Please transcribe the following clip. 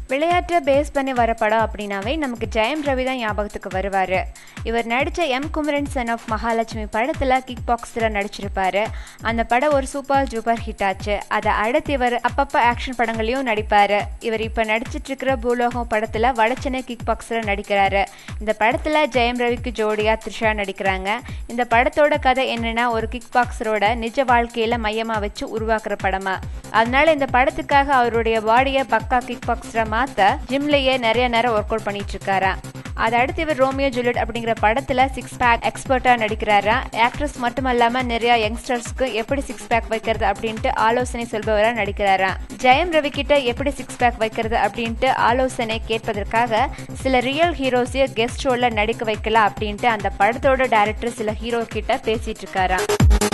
விளையாட்டை பேஸ் பண்ணி வர படம் அப்படின்னாவே நமக்கு ஜெயம் ரவி தான் ஞாபகத்துக்கு வருவார். இவர் நடித்த M Kumaran son of Mahalakshmi படத்தில் கிக் பாக்ஸில் நடிச்சிருப்பாரு. அந்த படம் ஒரு சூப்பர் ஜூப்பர் ஹிட் ஆச்சு. அதை அடுத்து இவர் அப்பப்போ ஆக்ஷன் படங்களையும் நடிப்பார். இவர் இப்போ நடிச்சிட்டு இருக்கிற பூலோகம் படத்தில் வடச்சென்னை கிக் பாக்ஸில் நடிக்கிறாரு. இந்த படத்தில் ஜெயம் ரவிக்கு ஜோடியா த்ரிஷா நடிக்கிறாங்க. இந்த படத்தோட கதை என்னன்னா, ஒரு கிக் பாக்ஸரோட நிஜ வாழ்க்கையில மையமா வச்சு உருவாக்குற படமா. அதனால இந்த படத்துக்காக அவருடைய பாடியை பக்கா கிக் பாக்ஸரா மாத்த ஜிம்லயே நிறைய நேரம் ஒர்க் அவுட் பண்ணிட்டு இருக்காரா. அதை அடுத்து இவர் ரோமியோ ஜூலியட் அப்படிங்கிற படத்துல 6 பேக் எக்ஸ்பர்ட்டா நடிக்கிறாரா. ஆக்ட்ரஸ் மட்டும் இல்லாம நிறைய யங்ஸ்டர்ஸ்க்கு எப்படி 6 பேக் வைக்கிறது அப்படின்ட்டு ஆலோசனை சொல்பவரா நடிக்கிறாரா. ஜெயம் ரவி கிட்ட எப்படி 6 பேக் வைக்கிறது அப்படின்ட்டு ஆலோசனை கேட்பதற்காக சில ரியல் ஹீரோஸைய கெஸ்ட் ரோல்ல நடிக்க வைக்கலாம் அப்படின்ட்டு அந்த படத்தோட டைரக்டர் சில ஹீரோ கிட்ட பேசிட்டு இருக்காரா.